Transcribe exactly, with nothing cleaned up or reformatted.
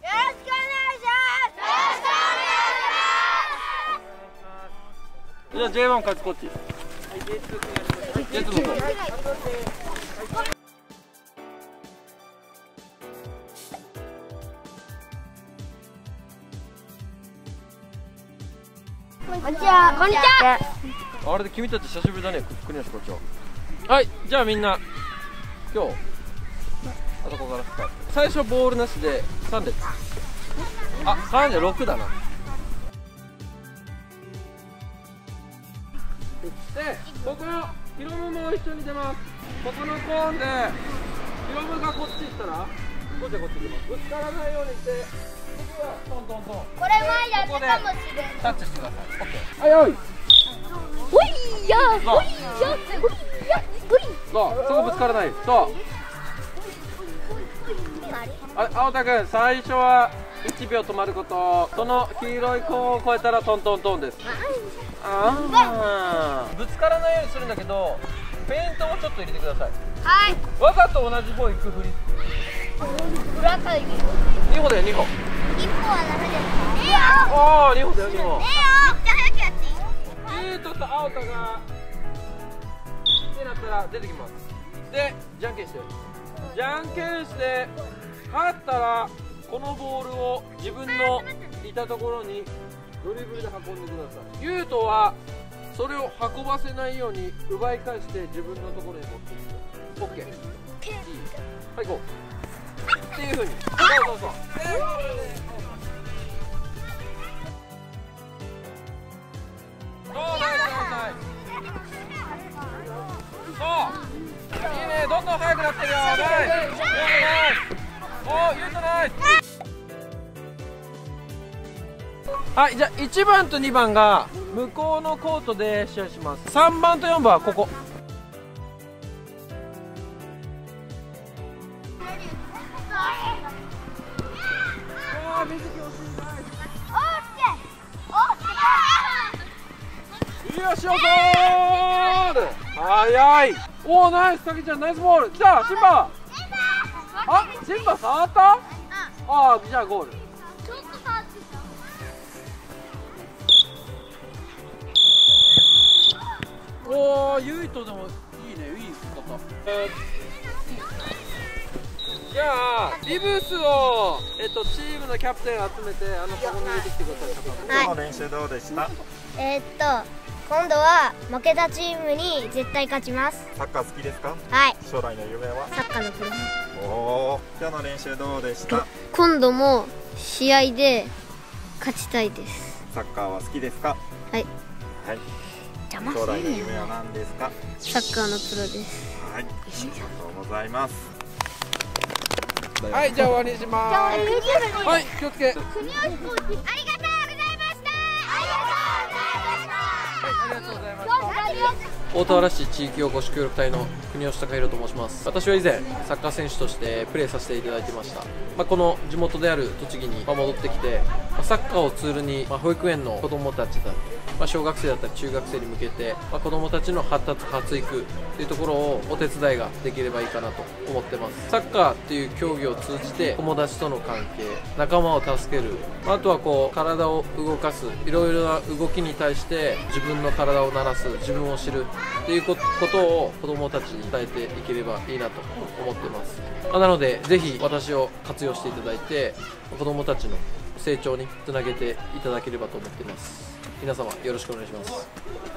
じゃあ ジェイワン 勝ちこっち。ジェイツー どこ？ こんにちは。こんにちは。 あれで君たち久しぶりだね、国吉コーチは。はい、じゃあみんな今日あそこからスタート。最初ボールなしでさん列。あ、さんじゃろくだな。で、ここヒロムも一緒に出ます。ここのコーンでヒロムがこっち行ったらこっちはこっち行きます。ぶつからないようにして、僕はトントントン。 これ前やったかもしれない。 タッチしてください。オッケー。はい、おい。 ほいや、ほいや、ほいや、ほい。 そう、そこぶつからない。そう。あ、青田君、最初はいちびょう止まること。その黄色いコーンを越えたらトントントンです。ああ、ぶつからないようにするんだけど、フェイントもちょっと入れてください。 はい。 わざと同じ方行くふり。 裏返り。 にほだよ、にほ。 いっぽはダメですか？えよ。 ああ、にほだよ、にほ。 えよ。じゃあ早くやっていい？ ゆうとと青田がってなったら出てきます。で、じゃんけんして。じゃんけんして勝ったらこのボールを自分のいたところにドリブルで運んでください。ゆうとはそれを運ばせないように奪い返して自分のところに持っていく。オッケー。いい。はい、行こう。っていうふうに。そうそうそう。そうないそうない。そういいね、どんどん速くなってるよ。ナイス。おー、ゆうとナイス。はい、じゃあいちばんとにばんが向こうのコートで試合します。さんばんとよんばんはここ。あー、水木惜しい。よしよ、ゴール。早い。おお、ナイス、たけちゃん、ナイスボール。来た、シンバ。あ、シンバ触った。ああ、じゃあゴール。おお、ユイとでもいいね、いい方。えー、じゃあビブスを、えっと、チームのキャプテン集めて、あのそこに入れてきてください。 今日の練習どうでした？ えーっと今度は負けたチームに絶対勝ちます。 サッカー好きですか？ はい。 将来の夢は？ サッカーのプロ。 おお、今日の練習どうでした？ 今度も試合で勝ちたいです。 サッカーは好きですか？ はい。 はい。 邪魔将来の夢は何ですか？ サッカーのプロです。 はい。ありがとうございます。 はい、じゃあ終わりにします。はい、気をつけ。 国吉コーチ、ありがとうございました。ありがとうございました。 ありがとうございました。大田原市地域おこし協力隊の国吉貴弘と申します。私は以前サッカー選手としてプレーさせていただいてました。まあ、この地元である栃木に戻ってきて、まあ、サッカーをツールに、まあ、保育園の子どもたちだったり、まあ、小学生だったり中学生に向けて、まあ、子どもたちの発達発育というところをお手伝いができればいいかなと思ってます。サッカーっていう競技を通じて友達との関係、仲間を助ける、あとはこう体を動かす、いろいろな動きに対して自分の体を慣らす、自分を知るっていうことを子どもたちに伝えていければいいなと思ってます。なのでぜひ私を活用していただいて子どもたちの成長につなげていただければと思っています。皆様よろしくお願いします。